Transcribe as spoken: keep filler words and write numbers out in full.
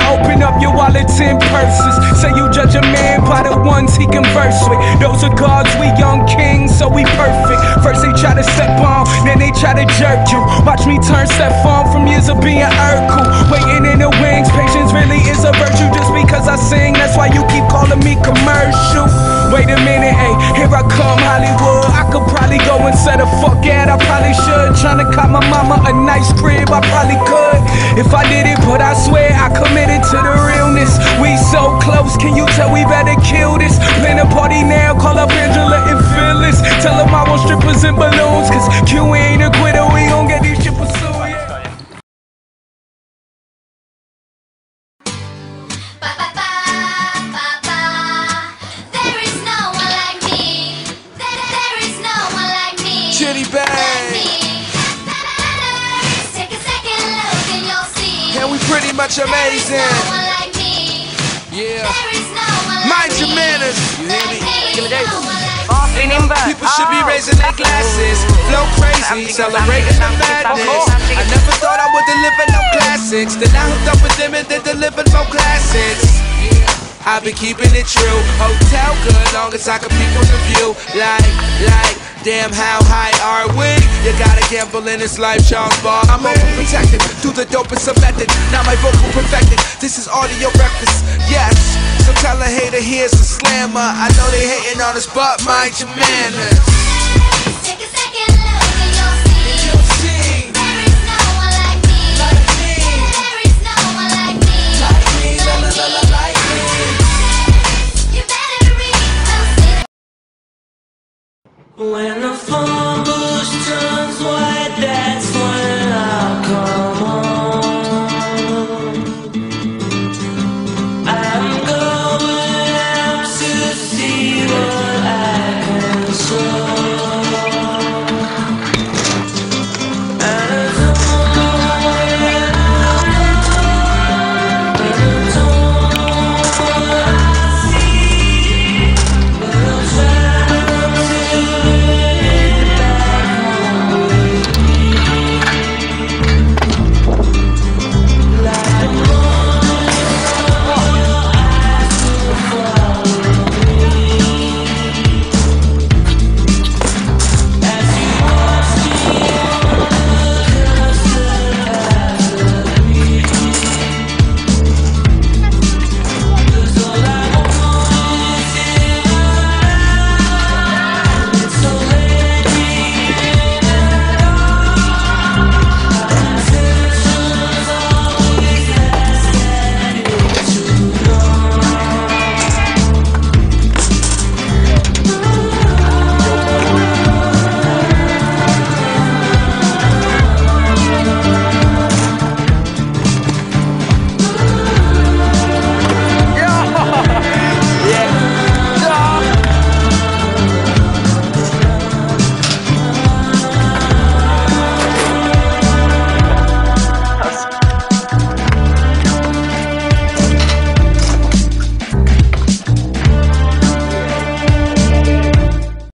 open up your wallets and purses. Say you judge a man by the ones he converse with. Those are gods, we young kings, so we perfect. First they try to step on, then they try to jerk you. Watch me turn step on from years of being Urkel. Waiting in the wings, patience really is a virtue. Just because I sing, that's why you keep calling me commercial. Wait a minute, hey, here I come, Hollywood. I could probably go and say the fuck at, I probably should. Tryna cop my mama a nice crib, I probably could if I did it, but I swear I committed to the realness. We so close, can you tell we better kill this? Plan a party now, call up Angela and Phyllis. Tell them I want strippers and balloons, cause Q ain't a quitter, we gon' get these shit pursued. Chitty bang. Take a second look and you'll see. And we pretty much amazing. Like yeah. Mind your manners. You hear me? People should be raising their glasses. Flow crazy, celebrating the madness. I never thought I would deliver no classics. Then I hooked up with them and they delivered no classics. I've been keeping it true. Hotel good, long as I can peek on the view. Like, like, damn, how high are we? You gotta gamble in this life, Charles Ball. I'm overprotected, do the dopest of method. Now my vocal perfected, this is audio breakfast, yes. So tell a hater here's a slammer. I know they hating on us, but mind your manners. Take a second look and you'll see. You'll see. There is no one like me. Like me. There is no one like me. Like me, la la la la like me. You better read, we'll see. When